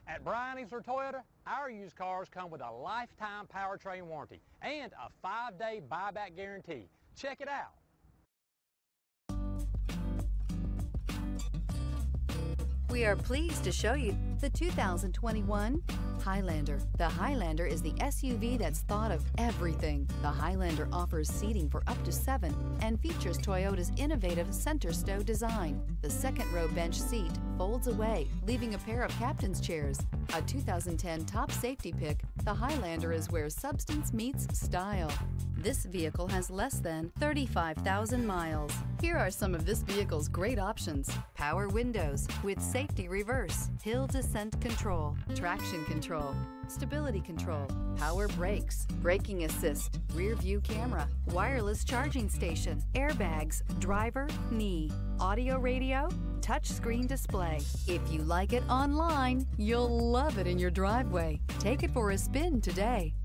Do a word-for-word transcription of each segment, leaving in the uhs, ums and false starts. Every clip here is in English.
At Brian Easler Toyota, our used cars come with a lifetime powertrain warranty and a five-day buyback guarantee. Check it out. We are pleased to show you the two thousand twenty-one Highlander. The Highlander is the S U V that's thought of everything. The Highlander offers seating for up to seven and features Toyota's innovative center stow design. The second row bench seat folds away, leaving a pair of captain's chairs. A two thousand ten top safety pick, the Highlander is where substance meets style. This vehicle has less than thirty-five thousand miles. Here are some of this vehicle's great options: power windows with safety reverse, hill descent control, traction control, stability control, power brakes, braking assist, rear view camera, wireless charging station, airbags, driver, knee, audio radio, touchscreen display. If you like it online, you'll love it in your driveway. Take it for a spin today.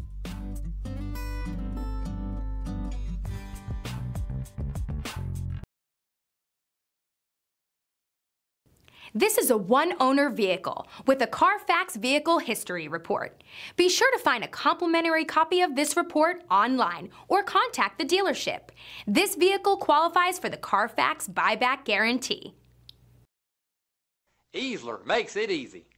This is a one-owner vehicle with a Carfax Vehicle History Report. Be sure to find a complimentary copy of this report online or contact the dealership. This vehicle qualifies for the Carfax Buyback Guarantee. Easler makes it easy.